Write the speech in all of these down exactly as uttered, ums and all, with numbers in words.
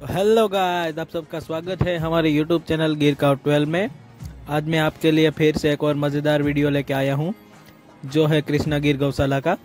Hello guys, आप सबका स्वागत है हमारे YouTube channel Gir cow twelve में। आज मैं आपके लिए फिर से एक और मज़ेदार वीडियो लेके आया हूं, जो है कृष्णागिर गौशाला का,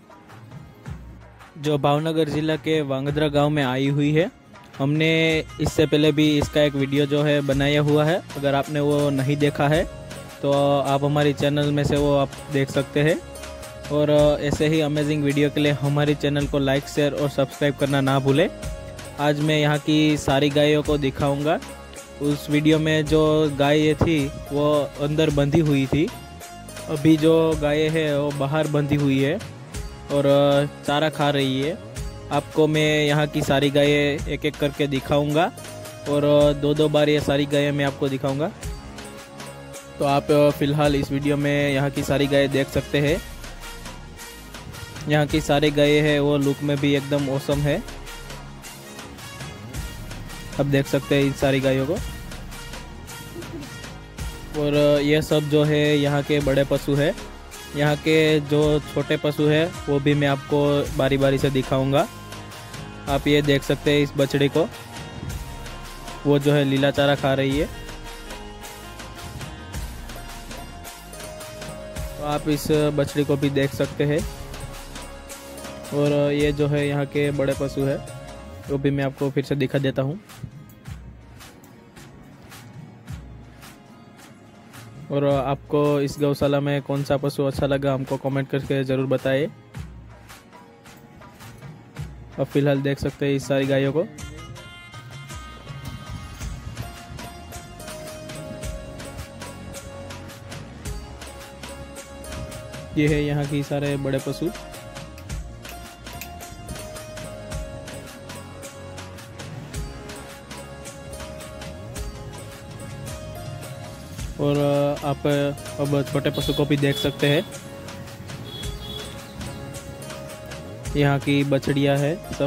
जो भावनगर जिला के वांगद्रा गांव में आई हुई है। हमने इससे पहले भी इसका एक वीडियो जो है बनाया हुआ है। अगर आपने वो नहीं देखा है तो आप हमारे चैनल में से वो आप देख सकते हैं। और ऐसे ही अमेजिंग वीडियो के लिए हमारे चैनल को लाइक, शेयर और सब्सक्राइब करना ना भूलें। आज मैं यहाँ की सारी गायों को दिखाऊंगा। उस वीडियो में जो गाय थी वो अंदर बंधी हुई थी, अभी जो गाय है वो बाहर बंधी हुई है और चारा खा रही है। आपको मैं यहाँ की सारी गायें एक एक करके दिखाऊंगा और दो दो बार ये सारी गायें मैं आपको दिखाऊंगा। तो आप फ़िलहाल इस वीडियो में यहाँ की सारी गायें देख सकते हैं। यहाँ की सारी गायें है वो लुक में भी एकदम औसम है। अब देख सकते हैं इन सारी गायों को। और ये सब जो है यहाँ के बड़े पशु है। यहाँ के जो छोटे पशु है वो भी मैं आपको बारी बारी से दिखाऊंगा। आप ये देख सकते हैं इस बछड़ी को, वो जो है लीला चारा खा रही है। तो आप इस बछड़ी को भी देख सकते हैं। और ये जो है यहाँ के बड़े पशु है वो भी मैं आपको फिर से दिखा देता हूँ। और आपको इस गौशाला में कौन सा पशु अच्छा लगा हमको कमेंट करके ज़रूर बताइए। अब फिलहाल देख सकते हैं इस सारी गायों को। ये है यहाँ की सारे बड़े पशु। और आप अब छोटे पशु को भी देख सकते हैं। यहाँ की बछड़ियाँ है सब।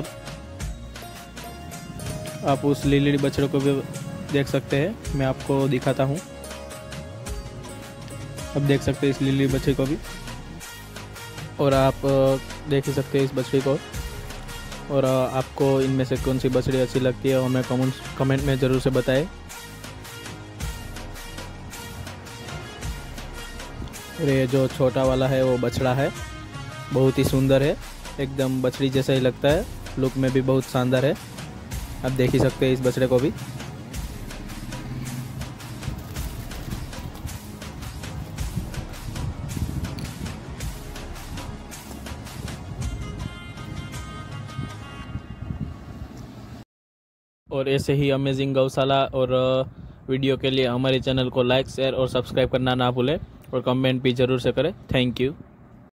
आप उस लीली बछड़ों को भी देख सकते हैं, मैं आपको दिखाता हूँ। अब देख सकते हैं इस लीली बछड़ी को भी। और आप देख ही सकते हैं इस बछड़ी को। और आपको इनमें से कौन सी बछड़ी अच्छी लगती है हमें कमेंट कमेंट में ज़रूर से बताएं। और ये जो छोटा वाला है वो बछड़ा है, बहुत ही सुंदर है, एकदम बछड़ी जैसा ही लगता है, लुक में भी बहुत शानदार है। आप देख ही सकते हैं इस बछड़े को भी। और ऐसे ही अमेजिंग गौशाला और वीडियो के लिए हमारे चैनल को लाइक, शेयर और सब्सक्राइब करना ना भूलें और कमेंट भी ज़रूर से करें। Thank you.